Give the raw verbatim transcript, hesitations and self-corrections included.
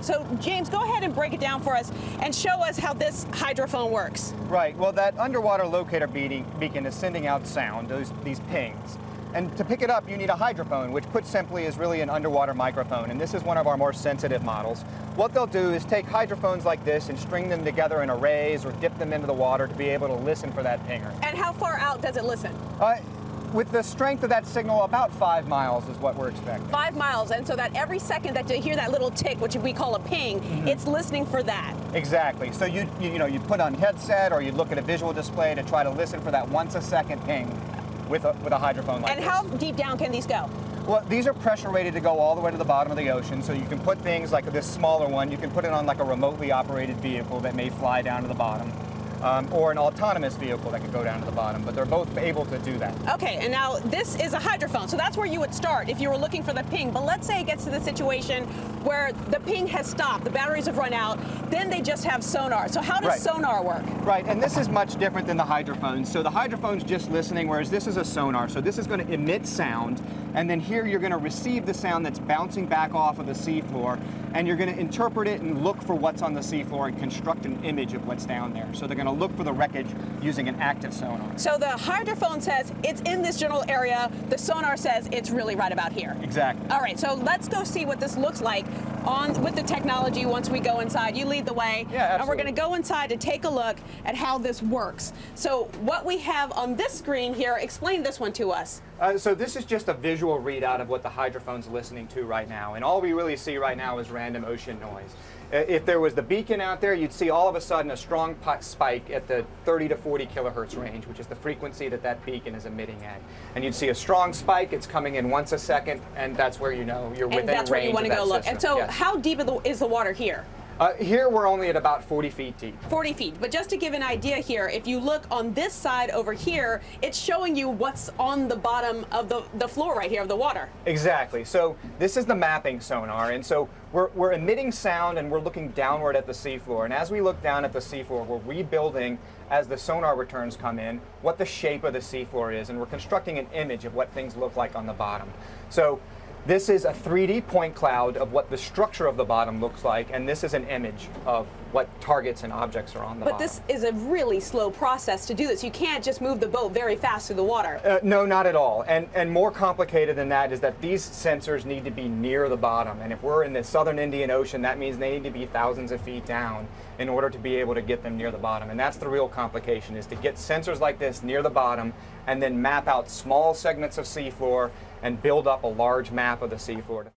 So James, go ahead and break it down for us and show us how this hydrophone works. Right, well that underwater locator beacon is sending out sound, those, these pings. And to pick it up, you need a hydrophone, which put simply is really an underwater microphone, and this is one of our more sensitive models. What they'll do is take hydrophones like this and string them together in arrays or dip them into the water to be able to listen for that pinger. And how far out does it listen? Uh, with the strength of that signal, about five miles is what we're expecting. Five miles, and so that every second that you hear that little tick, which we call a ping, mm-hmm. it's listening for that. Exactly. So you, you, you know, you put on headset or you look at a visual display to try to listen for that once a second ping. With a, with a hydrophone like and this. How deep down can these go? Well, these are pressure rated to go all the way to the bottom of the ocean, so you can put things like this smaller one, you can put it on like a remotely operated vehicle that may fly down to the bottom, um, or an autonomous vehicle that could go down to the bottom, but they're both able to do that. Okay, and now this is a hydrophone, so that's where you would start if you were looking for the ping, but let's say it gets to the situation where the ping has stopped, the batteries have run out, then they just have sonar. So how does right. sonar work? Right, and this is much different than the hydrophone. So the hydrophone's just listening, whereas this is a sonar. So this is going to emit sound, and then here you're going to receive the sound that's bouncing back off of the seafloor, and you're going to interpret it and look for what's on the seafloor and construct an image of what's down there. So they're going to look for the wreckage using an active sonar. So the hydrophone says it's in this general area, the sonar says it's really right about here. Exactly. All right, so let's go see what this looks like on with the technology once we go inside. You lead the way. Yeah, absolutely. And we're going to go inside to take a look at how this works. So what we have on this screen here, explain this one to us. Uh, so this is just a visual readout of what the hydrophone's listening to right now, and all we really see right now is random ocean noise. Uh, if there was the beacon out there, you'd see all of a sudden a strong spike at the thirty to forty kilohertz range, which is the frequency that that beacon is emitting at. And you'd see a strong spike, it's coming in once a second, and that's where you know you're within range. And that's where you want to go look. System. And so yes. how deep is the water here? Uh, here we're only at about forty feet deep. forty feet, but just to give an idea here, if you look on this side over here, it's showing you what's on the bottom of the, the floor right here of the water. Exactly, so this is the mapping sonar, and so we're, we're emitting sound and we're looking downward at the seafloor, and as we look down at the seafloor, we're rebuilding, as the sonar returns come in, what the shape of the seafloor is, and we're constructing an image of what things look like on the bottom. So this is a three D point cloud of what the structure of the bottom looks like, and this is an image of what targets and objects are on the but bottom. But this is a really slow process to do this. You can't just move the boat very fast through the water. Uh, no, not at all. And, and more complicated than that is that these sensors need to be near the bottom. And if we're in the southern Indian Ocean, that means they need to be thousands of feet down in order to be able to get them near the bottom. And that's the real complication, is to get sensors like this near the bottom and then map out small segments of seafloor and build up a large map of the seafloor.